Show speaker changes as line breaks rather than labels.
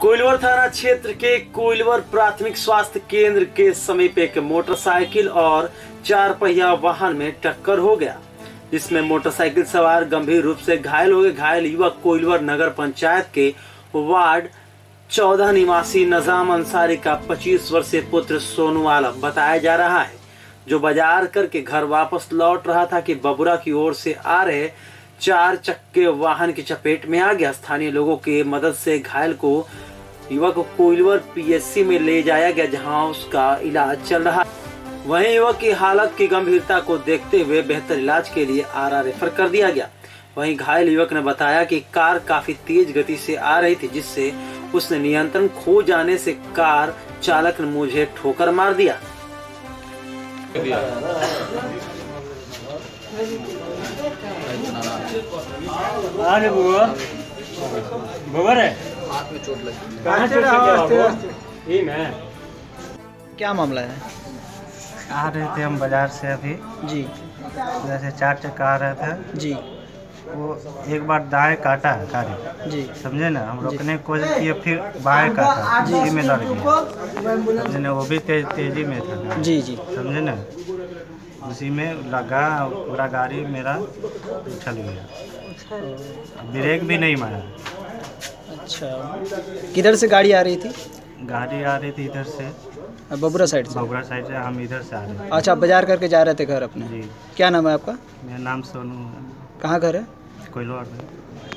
कोइलवर थाना क्षेत्र के कोइलवर प्राथमिक स्वास्थ्य केंद्र के समीप एक मोटरसाइकिल और 4 पहिया वाहन में टक्कर हो गया, जिसमें मोटरसाइकिल सवार गंभीर रूप से घायल हो गए। घायल युवक कोइलवर नगर पंचायत के वार्ड 14 निवासी नजाम अंसारी का 25 वर्षीय पुत्र सोनू आलम बताया जा रहा है, जो बाजार करके घर वापस लौट रहा था कि बबुरा की ओर से आ रहे 4 चक्के वाहन की चपेट में आ गया। स्थानीय लोगों की मदद से घायल को युवक को कोइलवर पीएचसी में ले जाया गया, जहां उसका इलाज चल रहा है। वहीं युवक की हालत की गंभीरता को देखते हुए बेहतर इलाज के लिए आरा रेफर कर दिया गया। वहीं घायल युवक ने बताया कि कार काफी तेज गति से आ रही थी, जिससे उसने नियंत्रण खो जाने से कार चालक ने मुझे ठोकर मार दिया।
हाथ में चोट लगी।
क्या मामला है?
आ रहे थे हम बाजार से अभी
जी
जैसे 4 चक्का आ रहा था
जी
वो एक बार दाएं काटा गाड़ी
जी
समझे ना। हम रोकने की कोशिश किए, फिर बाएं काटा, इसी में लड़ गया समझे ना। वो भी तेजी में था
जी जी
समझे ना, उसी में लगा, पूरा गाड़ी मेरा उछल गया, ब्रेक भी नहीं मारा।
अच्छा, किधर से गाड़ी आ रही थी?
गाड़ी आ रही थी इधर से,
बबुरा साइड से।
बबुरा साइड से, हम इधर से आ रहे थे।
अच्छा, बाजार करके जा रहे थे घर अपने?
जी।
क्या नाम है आपका?
मेरा नाम सोनू है।
कहाँ घर है?
कोइलवर में।